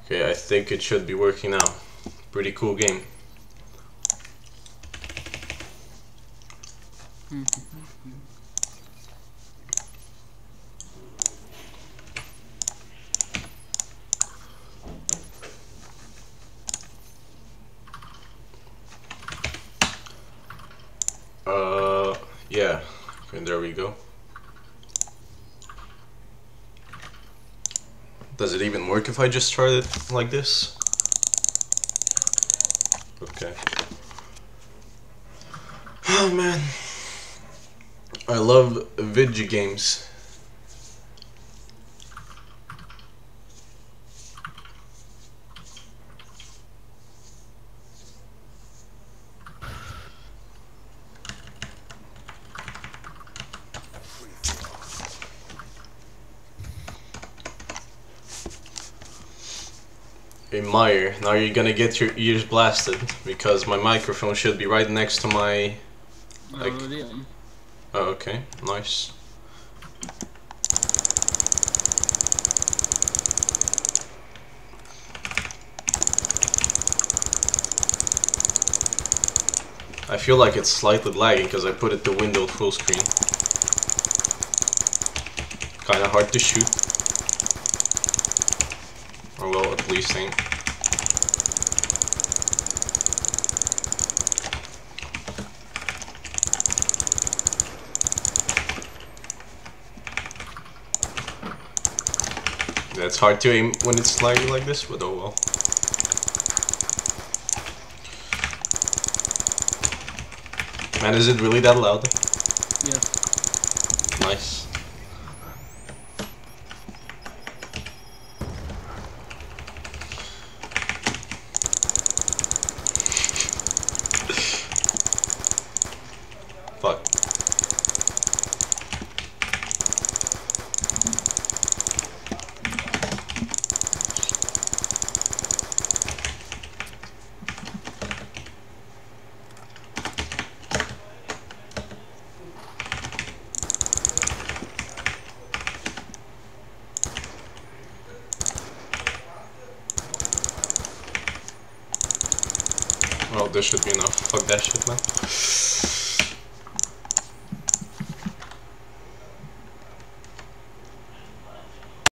Okay, I think it should be working now. Pretty cool game. Yeah. Okay, there we go. Does it even work if I just try it like this? Okay. Oh man. I love video games. Hey Meyer, now you're gonna get your ears blasted because my microphone should be right next to my... Like... Oh, okay, nice. I feel like it's slightly lagging because I put it to window full screen. Kinda hard to shoot. Or well, at least ain't. Yeah, it's hard to aim when it's lagging like this, but oh well. Man, is it really that loud? Yeah. Nice. Fuck. Well, this should be enough. Fuck that shit, man.